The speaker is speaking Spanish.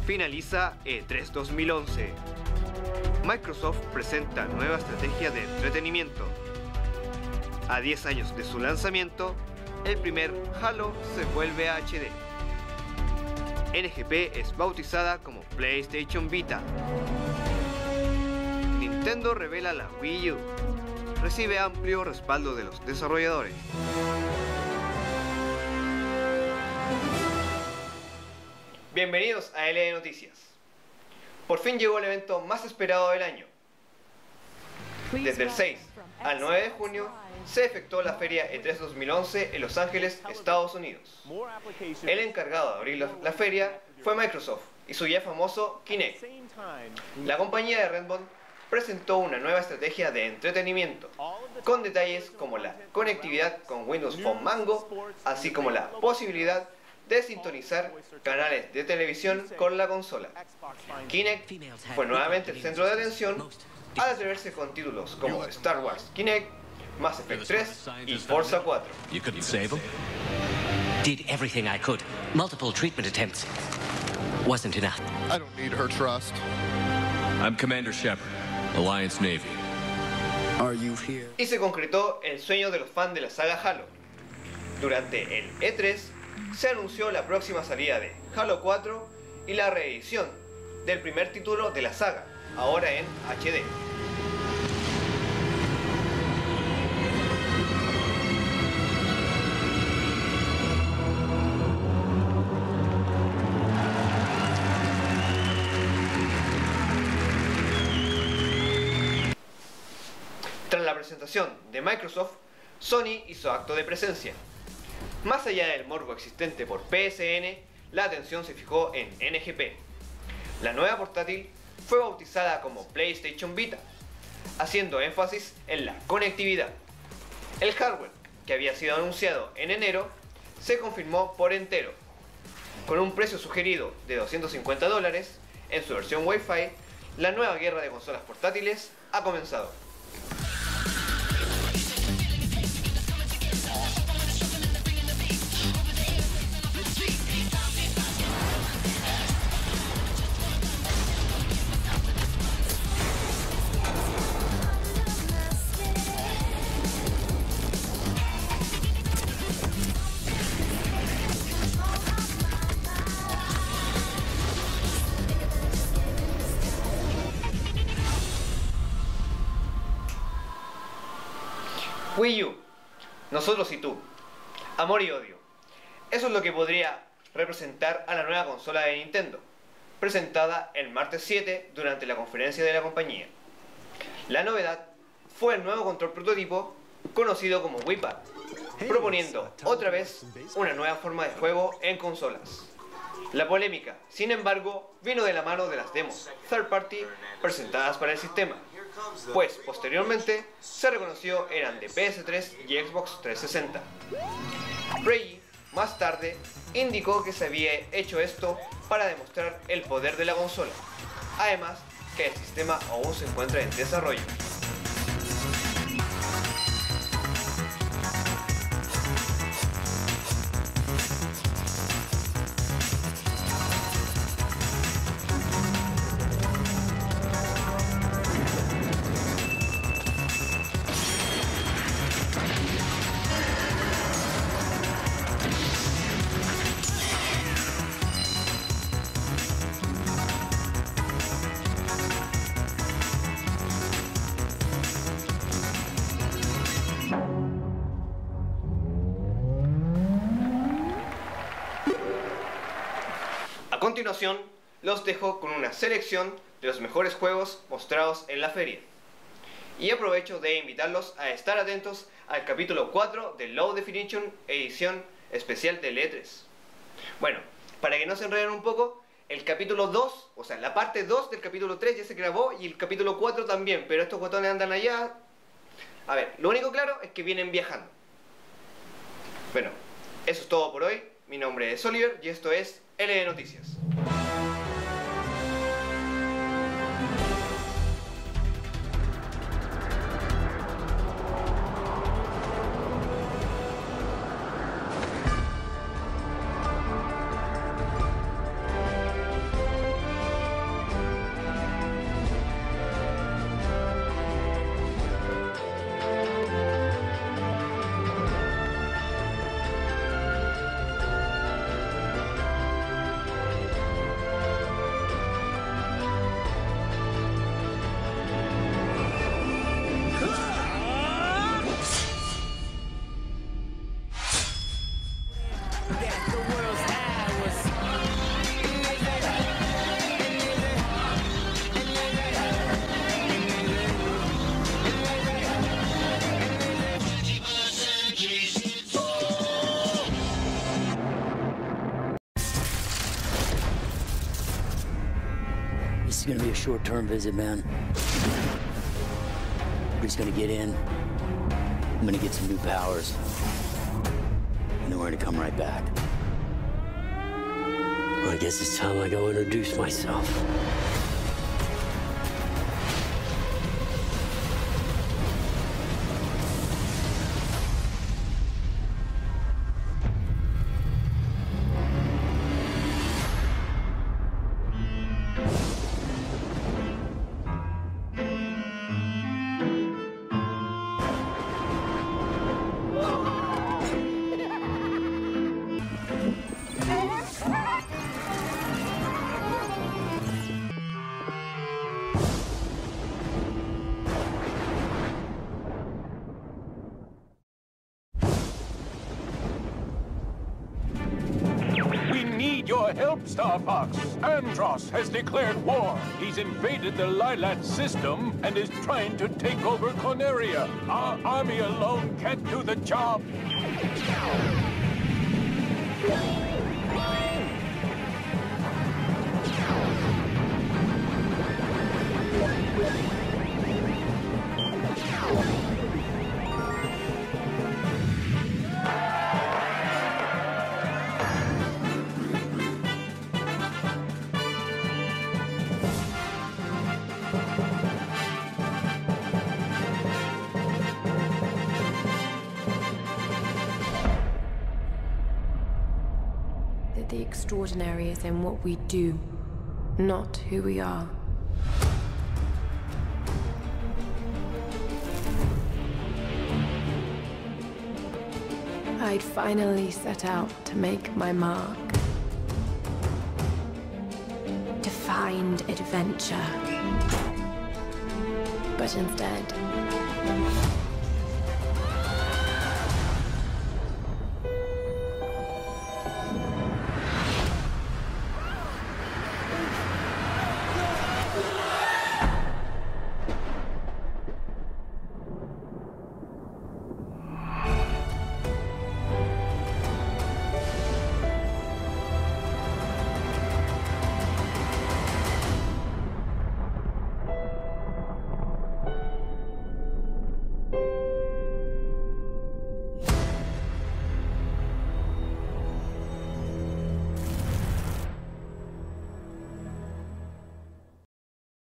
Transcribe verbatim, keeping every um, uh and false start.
Finaliza E tres dos mil once. Microsoft presenta nueva estrategia de entretenimiento. A diez años de su lanzamiento, el primer Halo se vuelve a H D. N G P es bautizada como PlayStation Vita. Nintendo revela la Wii U. Recibe amplio respaldo de los desarrolladores. Bienvenidos a L E Noticias. Por fin llegó el evento más esperado del año. Desde el seis al nueve de junio se efectuó la feria E tres dos mil once en Los Ángeles, Estados Unidos. El encargado de abrir la, la feria fue Microsoft y su ya famoso Kinect. La compañía de Redmond presentó una nueva estrategia de entretenimiento, con detalles como la conectividad con Windows Phone Mango, así como la posibilidad de sintonizar canales de televisión con la consola. Kinect fue nuevamente el centro de atención al atreverse con títulos como Star Wars Kinect, Mass Effect tres y Forza cuatro. You couldn't save him? Did everything I could. Multiple treatment attempts. Wasn't enough. I don't need her trust. I'm Commander Shepard, Alliance Navy. Are you here? Y se concretó el sueño de los fans de la saga Halo. Durante el E tres se anunció la próxima salida de Halo cuatro y la reedición del primer título de la saga, ahora en H D. Tras la presentación de Microsoft, Sony hizo acto de presencia. Más allá del morbo existente por P S N, la atención se fijó en N G P. La nueva portátil fue bautizada como PlayStation Vita, haciendo énfasis en la conectividad. El hardware, que había sido anunciado en enero, se confirmó por entero. Con un precio sugerido de doscientos cincuenta dólares en su versión Wi-Fi, la nueva guerra de consolas portátiles ha comenzado. Wii U, nosotros y tú, amor y odio. Eso es lo que podría representar a la nueva consola de Nintendo, presentada el martes siete durante la conferencia de la compañía. La novedad fue el nuevo control prototipo conocido como Wii Pad, proponiendo otra vez una nueva forma de juego en consolas. La polémica, sin embargo, vino de la mano de las demos third party presentadas para el sistema, pues posteriormente se reconoció eran de P S tres y Xbox trescientos sesenta. Reggie, más tarde, indicó que se había hecho esto para demostrar el poder de la consola, además que el sistema aún se encuentra en desarrollo. A continuación, los dejo con una selección de los mejores juegos mostrados en la feria. Y aprovecho de invitarlos a estar atentos al capítulo cuatro de Low Definition edición especial del E tres. Bueno, para que no se enreden un poco, el capítulo dos, o sea, la parte dos del capítulo tres ya se grabó y el capítulo cuatro también, pero estos botones andan allá. A ver, lo único claro es que vienen viajando. Bueno, eso es todo por hoy. Mi nombre es Oliver y esto es L E Noticias. This is gonna be a short-term visit, man. We're just gonna get in. I'm gonna get some new powers. And then we're gonna come right back. Well, I guess it's time I go introduce myself. Your help, Star Fox. Andross has declared war. He's invaded the Lylat system and is trying to take over Corneria. Our army alone can't do the job. That the extraordinary is in what we do, not who we are. I'd finally set out to make my mark. To find adventure. But instead,